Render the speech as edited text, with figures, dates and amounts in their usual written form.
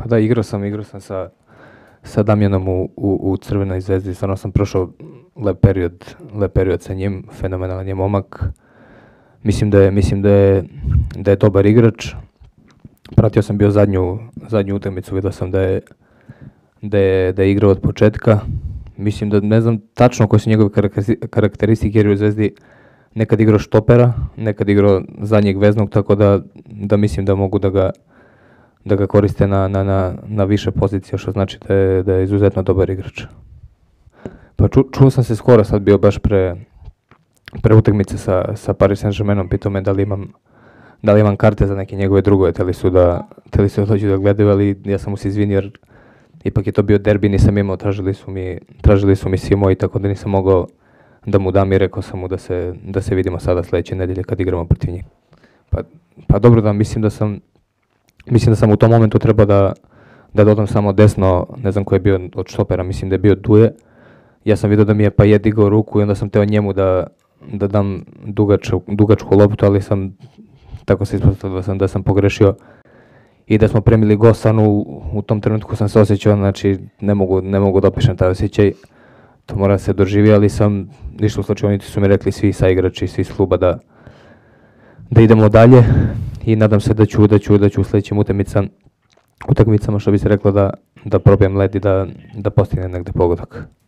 Pa da, igrao sam sa Damjanom u Crvenoj zvezdi, stvarno sam prošao lep period sa njim, fenomenalan je momak. Mislim da je dobar igrač. Pratio sam bio zadnju utakmicu, vidio sam da je igrao od početka. Mislim da ne znam tačno koje su njegove karakteristike, jer u Zvezdi nekad igrao štopera, nekad igrao zadnjeg veznog, tako da mislim da mogu da ga koriste na više pozicija, što znači da je izuzetno dobar igrač. Pa čuo sam se skoro, sad bio baš pre utakmice sa Paris Saint-Germainom, pitao me da li imam karte za neke njegove drugove, teli su da dođu da gledaju, ali ja sam mu se izvinio jer ipak je to bio derbi, nisam imao, tražili su mi svi moji, tako da nisam mogao da mu dam i rekao sam mu da se vidimo sada sledeće nedelje kad igramo protiv njih. Pa dobro, da mislim da sam u tom momentu trebao da dodam samo desno, ne znam ko je bio od štopera, mislim da je bio Duje. Ja sam vidio da mi je Payet digao ruku i onda sam teo njemu da dam dugačku loptu, ali tako se ispostavilo da sam pogrešio i da smo premili gol. Stvarno u tom trenutku sam se osjećao, znači ne mogu da opišem taj osjećaj, to mora se doživi, ali sam ništa u slučajnici su mi rekli svi saigrači, svi iz kluba da idemo dalje i nadam se da ću u sledećim utakmicama, što bi se reklo, da probijem led i da postignem negde pogodak.